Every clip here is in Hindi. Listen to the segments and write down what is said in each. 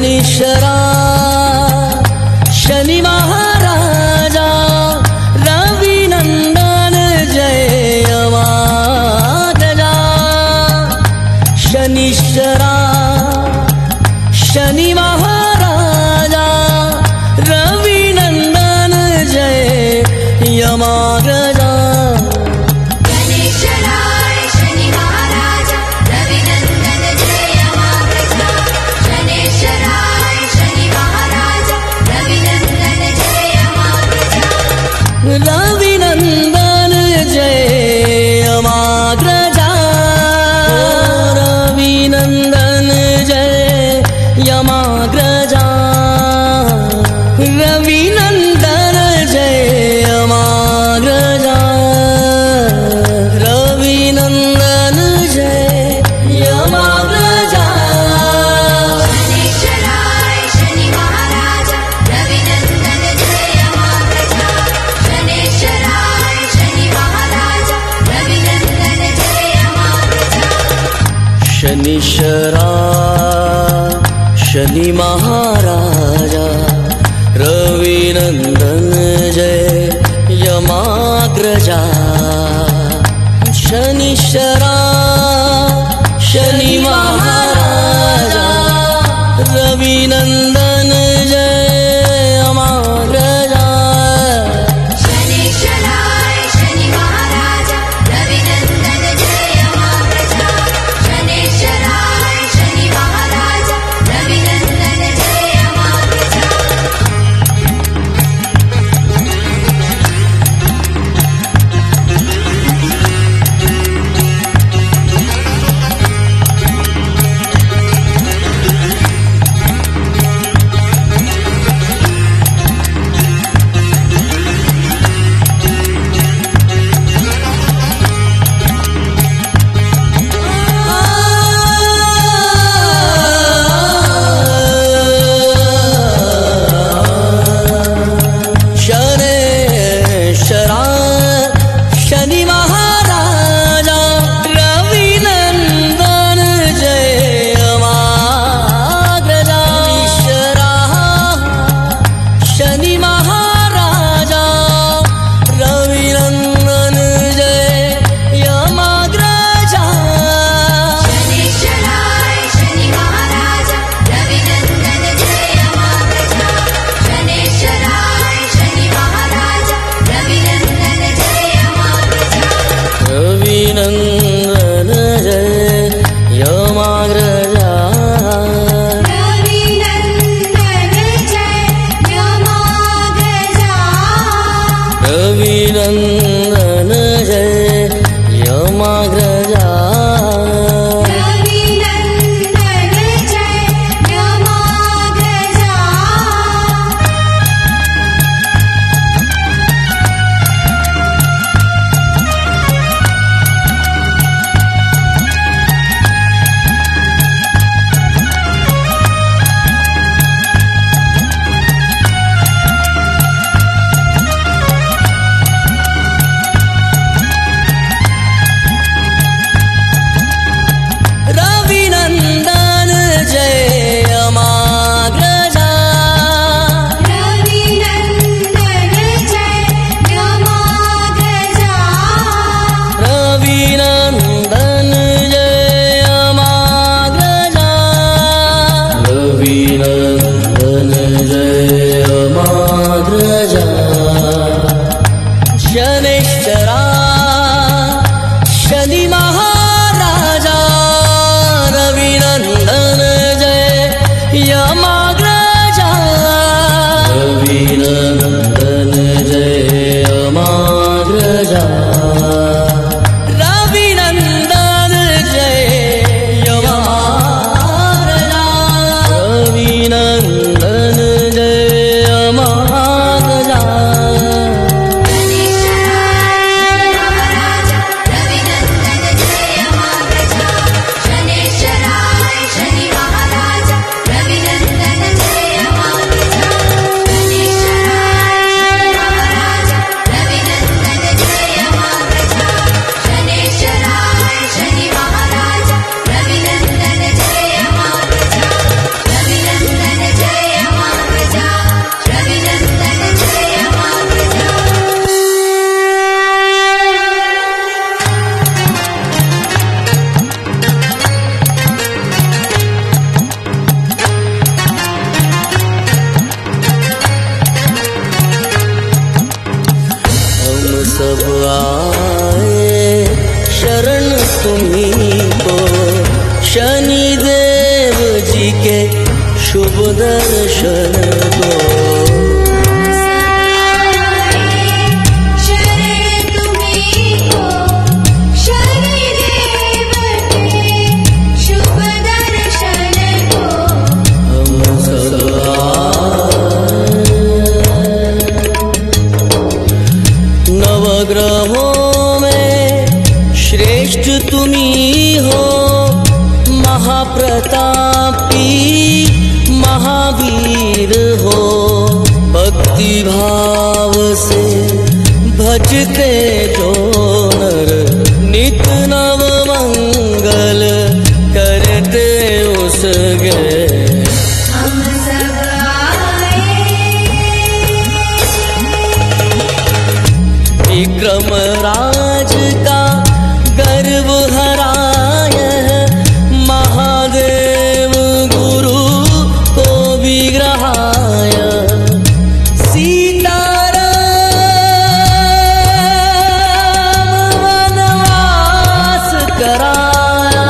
शनीश्वरा शनि महाराजा रविनंदन जय यमाग्रजा। शनीश्वरा शनि महाराजा रविनंदन जय यमाग्रजा। रविनंदन जय यमाग्रजा। रविनंदन जय यमाग्रजा। रविनंदन जय यमाग्रजा। रविनंदन जय यमाग्रजा। शनीश्वरा शनि महाराजा रविनंदन जय यमाग्रजा। शनीश्वरा शनि महाराजा रविनंदन जय यमाग्रजा। रविनंदन जय यमाग्रजा। रविनंदन जय यमाग्रजा। शनीश्वरा शनि महाराजा रविनंदन जय यमाग्रजा। रविनंदन जय यमाग्रजा। रविनंदन जय यमाग्रजा। रविनंदन जय यमाग्रजा। Rama आए शरण तुम्हीं को। शनिदेव जी के शुभ दर्शन को। नवग्रहों में श्रेष्ठ तुम्हीं हो, महाप्रतापी महावीर हो। भक्ति भाव से भजते जो नर, नित नव मंगल करते उसके। विक्रम राज का गर्व हराय, महादेव गुरु को विग्रहाय। सीताराम वनवास कराया,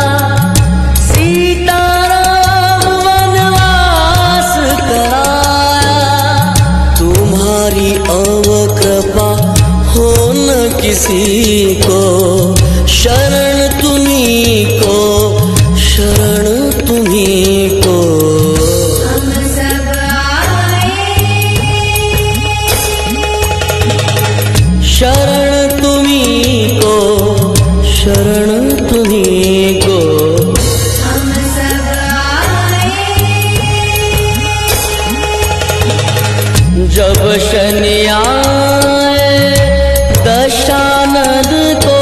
सीताराम वनवास कराया। तुम्हारी अवकृपा हो न किसी को, शरण तुम्हीं को, शरण तुम्हीं को। हम सब आए, शरण तुम्हीं को, शरण तुम्हीं को। हम सब आए। जब शनि आए दशानन को,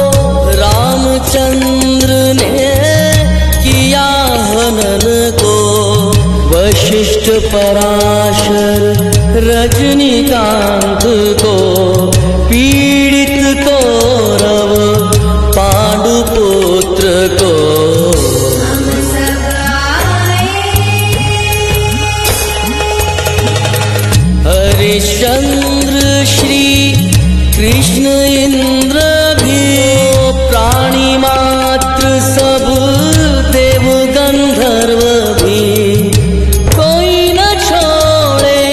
रामचंद्र ने किया हनन को। वशिष्ठ पराशर रजनीकांत को, पीड़ित कौरव पांडुपुत्र को। हम सब आए, हरिश्चंद्र श्री कृष्ण इंद्र भी, प्राणी मात्र सब देव गंधर्व भी। कोई न छोड़े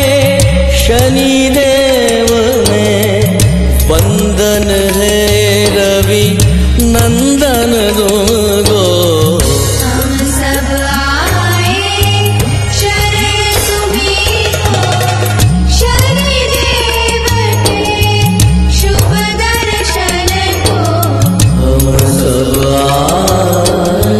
शनिदेव में, वंदन है रवि नंदन तुमको। हम सब आए, शरण तुम्हीं को, शनिदेव के शुभ दर्शन को। हम सब आए।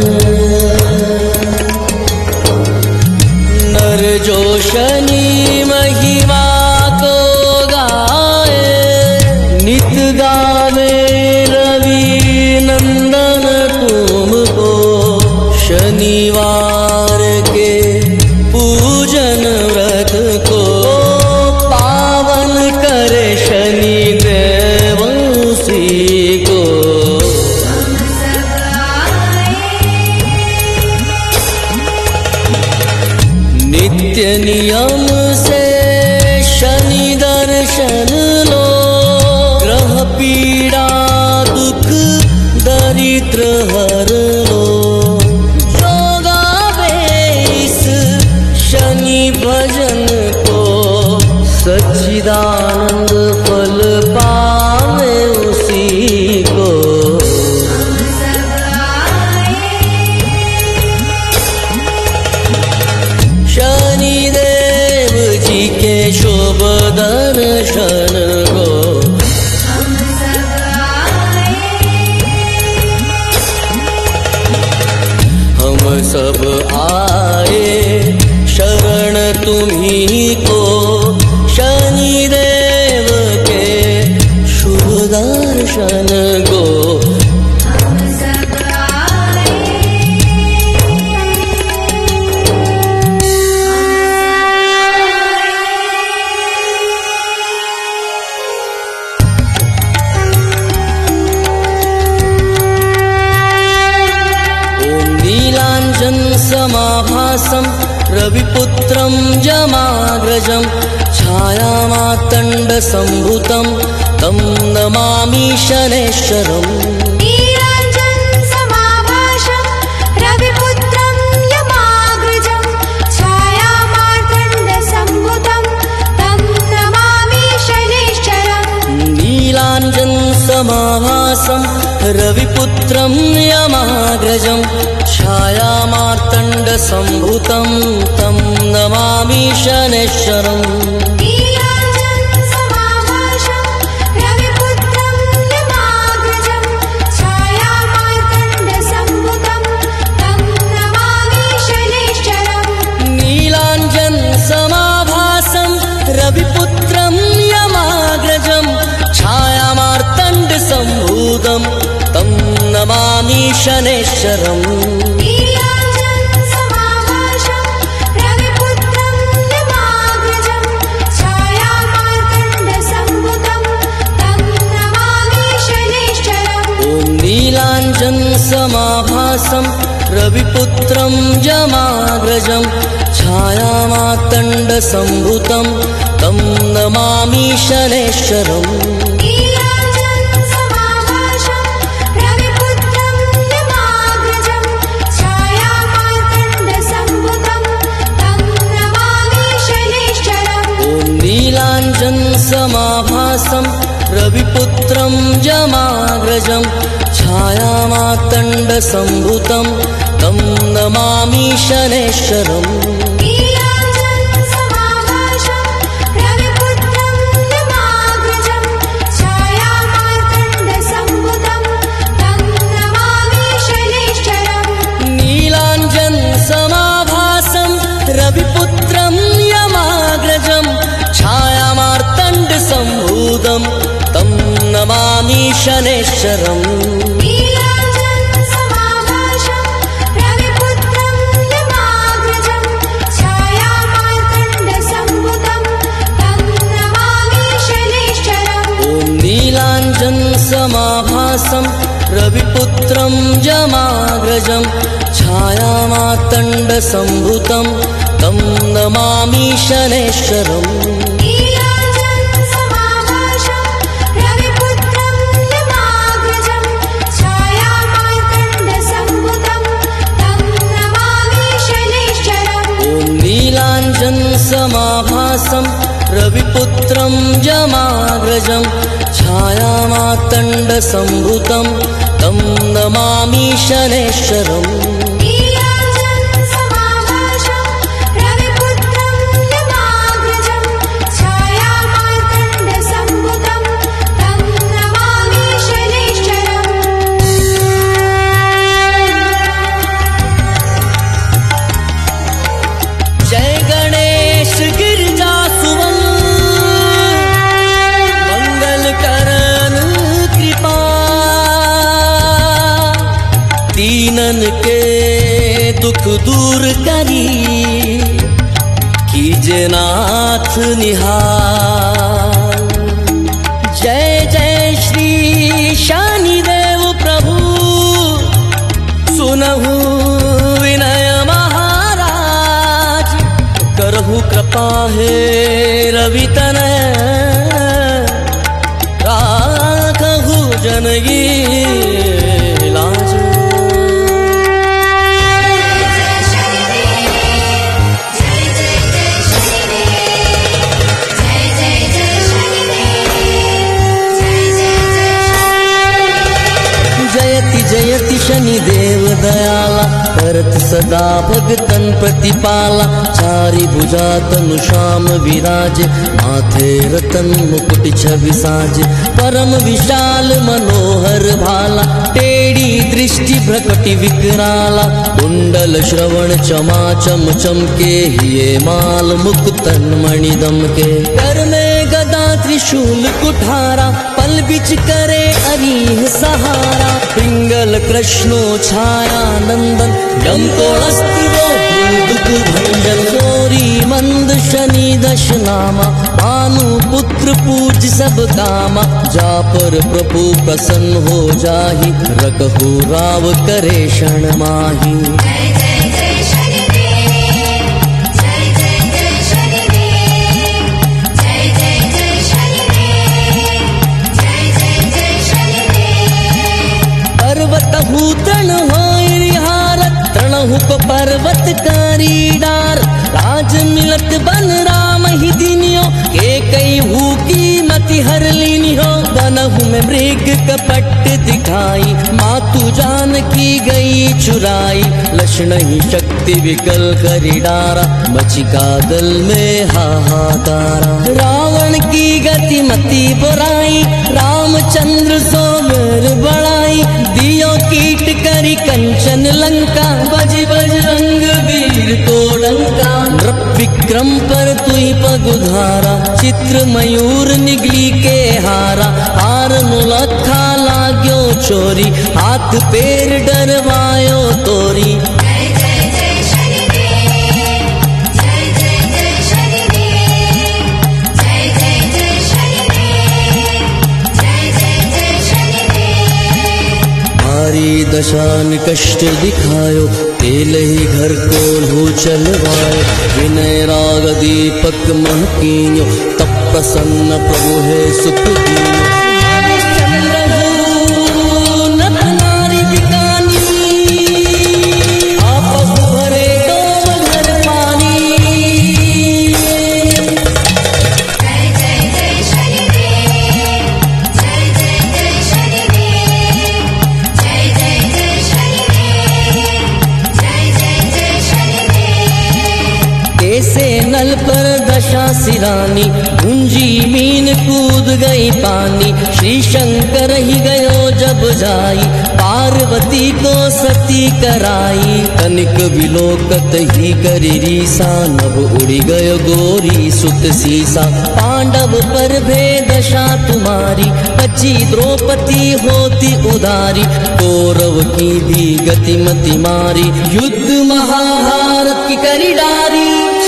नर जो शनि महिमा को गाए, नित गावे रवि नंदन तुमको। शनिवार के पूजन व्रत को, पावन करे शनिदेव उसी को। हम सब आए, नित्य नियम से शनि दर्शन लो, ग्रह पीड़ा दुख दरिद्र हर लो। जो गावे इस शनि भजन को, सच्चिदानंद फल पावे उसी को। हम सब आए, शनिदेव जी के शुभ दर्शन को। हम सब आए, हम सब आए शरण तुम्हीं को। शनिदेव के शुभ दर्शन को। हम सब आए। समाभासं रविपुत्रं जमाग्रजं छायामार्तण्ड संभूतं तं नमामि शनैश्वरम् नीलाञ्जन समाभाषं रविपुत्रं यमाग्रजं छायामार्तण्ड संभूतं तं नमामि शनैश्वरम् नीलाञ्जन समाभासं रविपुत्रं यमाग्रजं छायामार्तण्ड संभूतं तं नमामि शनैश्वरम् नीलाञ्जन समाभाषं रविपुत्रं यमाग्रजं छायामार्तण्ड संभूतं तं नमामि शनैश्वरम् नीलाञ्जन समाभासं रविपुत्रं यमाग्रजं छायामार्तण्ड संभूतं तं नमामि शनैश्वरम् नीलाञ्जन समाभाषं रविपुत्रं यमाग्रजं छायामार्तण्ड संभूतं तं नमामि शनैश्वरम् ॐ नीलाञ्जन समाभासं रविपुत्रं यमाग्रजं छायामार्तण्ड संभूतं तं नमामि शनैश्वरम् नीलाञ्जन समाभाषं रविपुत्रं यमाग्रजं छायामार्तण्ड संभूतं तं नमामि शनैश्वरम् ॐ नीलाञ्जन समाभासं रविपुत्रं यमाग्रजं छायामार्तण्ड संभूतं तं नमामि शनैश्वरम् नीलाञ्जन समाभाषं रविपुत्रं यमाग्रजं छायामार्तण्ड संभूतं तं नमामि शनैश्वरम् नीलाञ्जन समाभासं रविपुत्रं यमाग्रजं छायामार्तण्ड संभूतं तं नमामि शनैश्वरम् नीलाञ्जन समाभाषं रविपुत्रं यमाग्रजं छायामार्तण्ड संभूतं तं नमामि शनैश्वरम् ॐ नीलाञ्जन समाभासं रविपुत्रं यमाग्रजं छायामार्तण्ड संभूतं तं नमामि शनैश्वरम् नीलाञ्जन समाभाषं रविपुत्रं यमाग्रजं छायामार्तण्ड संभूतं तं नमामि शनैश्वरम् ॐ नीलाञ्जन समाभासं रविपुत्रं यमाग्रजं छायामार्तण्ड संभूतं तं नमामि शनैश्वरम् नीलाञ्जन समाभाषं रविपुत्रं यमाग्रजं छायामार्तण्ड संभूतं तं नमामि शनैश्वरम् जय गणेश गिरिजासुवं मंगल करन कृपा दीनन के दुख दूर करी कीजे नाथ निहाल जय जय श्री शनिदेव प्रभु सुनहु विनय महाराज करहु कृपा हे रवि तनय राखहु जनगी लाज जयति जयति शनिदेव दयाला करत सदा भगतन प्रतिपाला चारि भुजा तनु श्याम विराज माथे रतन मुकुट छवि साज परम विशाल मनोहर भाला टेढ़ी दृष्टि भ्रकटि विकराला कुंडल श्रवण चमा चम चमके हिये माल मुकुतन मणिदम के कर में गदा त्रिशूल कुठारा पल बिच करे अरीह सहारा पिंगल कृष्णो छाया नंदन डंकोलस्त्रो दुख भंजन गोरी मंद शनि दश नामा भानु पुत्र पूज सब कामा जा पर प्रभु प्रसन्न हो जाहि रघु राव करे क्षण माही जय जय जय शनिदेव जय जय जय शनिदेव जय पर्वत करी डार। राज मिलत बन राम ही दिनियो, के कई भूखी मति हर लीनियो। बनहु में मृग कपट दिखाई, मातु जान की गई चुराई। लक्ष्मण ही शक्ति विकल करी डारा, मचिका दल में हाहाकारा। रावण की गति मति बुराई, रामचंद्र सो मेर बड़ाई। दियो कीट करी कंचन लंका, बज बजरंग वीर को डंका। नृप विक्रम पर तुई पगुधारा, चित्र मयूर निगली के हारा। हार मुलखा लाग्यो चोरी, हाथ पैर डरवायो तोरी। जय जय जय शनिदेव, जय जय जय शनिदेव, जय जय जय शनिदेव, जय जय जय शनिदेव। हारी दशान कष्ट दिखायो, तेल ही घर को लू चलवायो। विनय राग दीपक महकीन्यो, तब प्रसन्न प्रभु है सुख दीन्यो। नत नारी बिकानी, आपस भरे डोम घर पानी। जय जय जय शनिदेव, जय जय जय शनिदेव, जय जय जय शनिदेव, जय जय जय शनिदेव। कैसे नल पर दशा सिरानी, गुंजी मीन कूद गई पानी। श्री शंकर ही गयो जब जाई, पार्वती को सती कराई। तनिक विलोकत ही करी रीसा, नभ उड़ी गयो गोरी सुत सीसा। पांडव पर भेदशा तुम्हारी, बची द्रौपदी होती उदारी। कौरव की भी गति मति मारी, युद्ध महाभारत की करी डारी।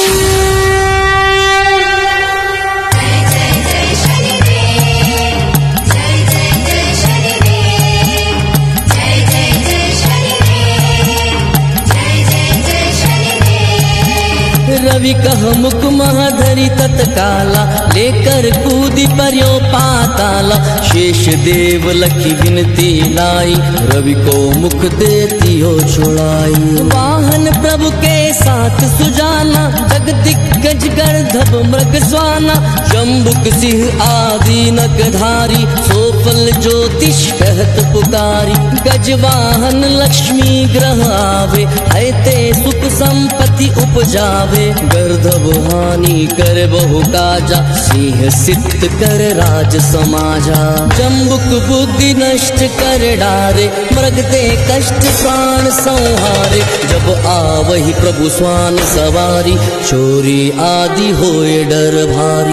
जय जय जय शनिदेव, जय जय जय शनिदेव, जय जय जय शनिदेव, जय जय जय शनिदेव। रवि कह मुख महधरि तत्काला, लेकर कूदी पर्यो पाताला। शेष देव लखी विनती लाई, रवि को मुख देती हो छुड़ाई। वाहन प्रभु के साथ सुजाना, जगदिग्गज गर्दभ मृग स्वाना। जम्बुक सिंह आदि नखधारी, सोफल ज्योतिष कहत पुकारी। गजवाहन लक्ष्मी ग्रह आवे, ऐते सुख संपत्ति उपजावे। गर्दभ हानि कर बहु काजा, सिंह सिद्ध कर राज समाजा। जम्बुक बुद्धि नष्ट कर डारे, मृग दे कष्ट प्राण संहारे। जब आवहि प्रभु स्वान सवारी, चोरी आदि होए डर भारी।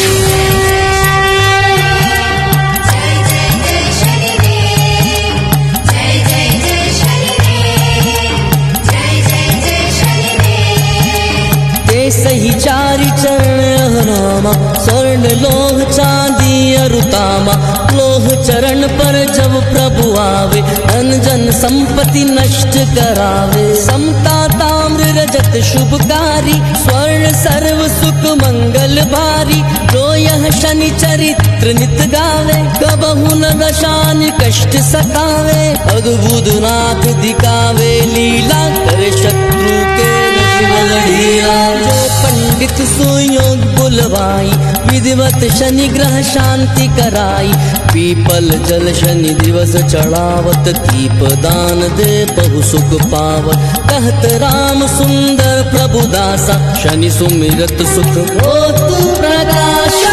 जय जय जय शनिदेव, जय जय जय शनिदेव, जय जय जय शनिदेव। ते सही चारि चरण नामा, स्वर्ण लोह चांदी अरुतामा। लोह चरण पर जब प्रभु आवे, धन जन संपत्ति नष्ट करावे। समता ताम्र रजत शुभकारी, स्वर्ण सर्व सुख मंगल भारी। जो यह शनि चरित्र नित गावे, कबहु न दशान कष्ट सतावे। अद्भुत नाथ दिखावे लीला, करे शत्रु के नशिल लीला। जो पंडित सुयोग बुलवाई, विधिवत शनि ग्रह शांति कराई। पीपल जल शनि दिवस चढ़ावत, दीप दान दे बहु सुख पावत। कहत राम सुंदर प्रभु दासा, शनि सुमिरत सुख होतु प्रकाशा।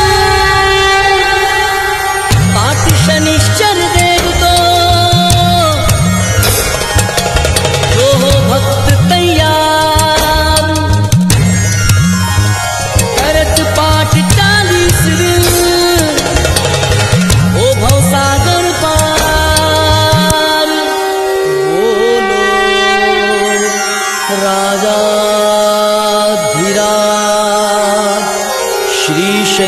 पाठ शनिश्चर देव को, जो हो भक्त तैयार। करत पाठ 40 दिन, ओ भवसागर पार। बोलो राजा धीराज श्री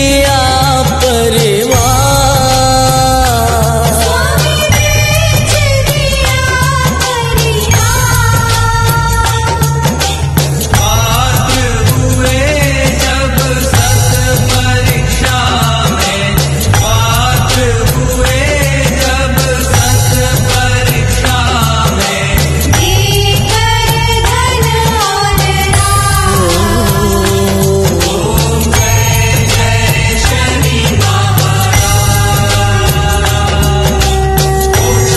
दिया परिवार। स्वामी बेच दिया पात्र हुए जब सत परीक्षा में, पात्र हुए जब सत परीक्षा में, देकर धन और राम। ओम जय जय शनि महाराज। ओम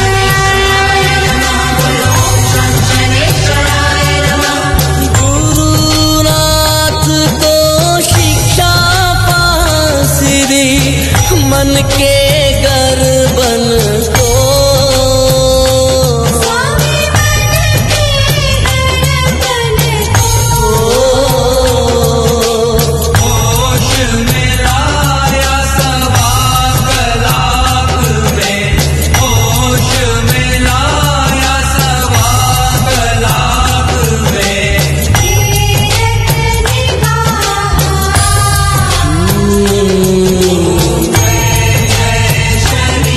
शनेश्वराय नमः। गुरुनाथ को शिक्षा पास दी, मन के गर्बन को। स्वामी मन के गर्बन को। होश में लाया सवाक लाख में, होश में लाया सवाक लाख में, तीरथ निगाह। जय शनि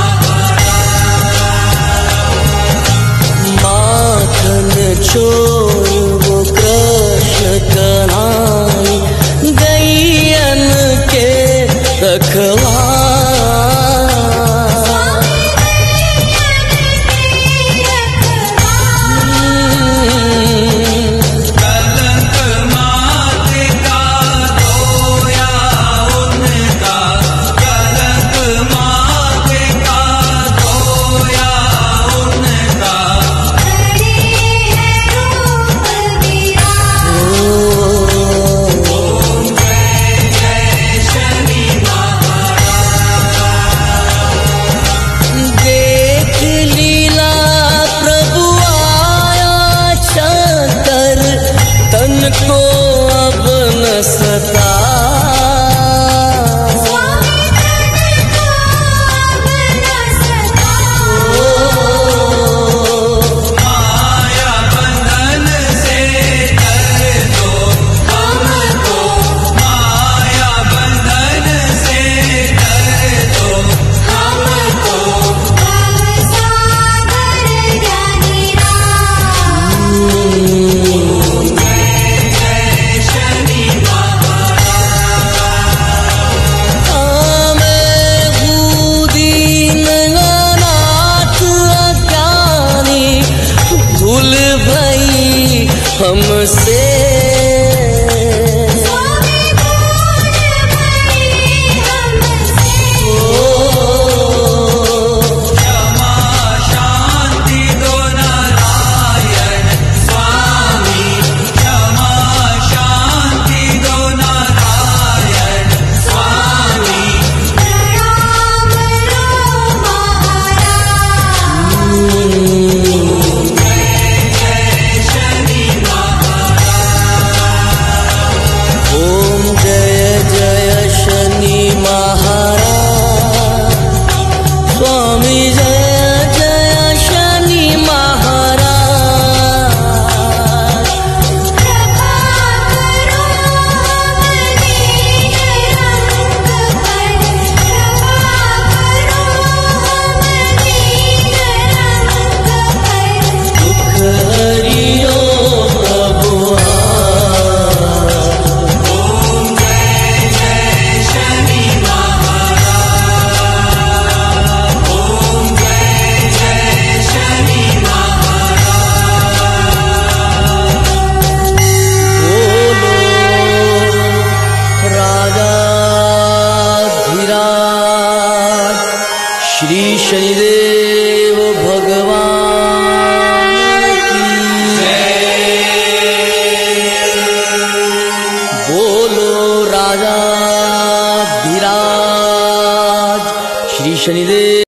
महाराज। माखन छोड़ वो कृष्ण कन्हाई, गैयन के रखवा। कलंक माते का धोया उनका, कलंक माते का धोया उनका, खड़े हैं रूप विराज। ओम जय जय शनि महाराज। देख लीला प्रभु आया छतर, तन को अब न सता। स्वामी तन को अब न सता। माया बंधन से कर दो हमको, माया बंधन से कर दो हमको, भवसागर ज्ञानी राम। जय जय शनि महाराज। मैं हूँ दीननाथ अज्ञानी, भूल भई हमसे। स्वामी भूल भई हमसे। क्षमा शांति दो नारायण स्वामी, क्षमा शांति दो नारायण स्वामी, प्रणाम लो महाराज। जय जय शनि महाराज। ओम जय जय शनि महाराज। स्वामी जय जय शनि महाराज। कृपा करो मदीन रंग पर। कृपा करो मदीन रंग पर। दुख हरियो प्रभु ओम जय जय शनि महाराज। ओम जय जय शनि महाराज। बोलो राजाधिराज श्री शनिदेव भगवान की बोलो राजाधिराज श्री शनिदेव